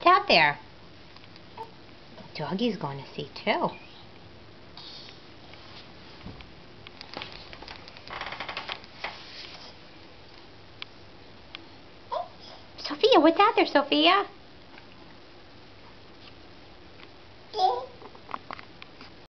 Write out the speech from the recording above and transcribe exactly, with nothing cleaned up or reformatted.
What's out there? Doggy's going to see too. Sophia, what's out there, Sophia?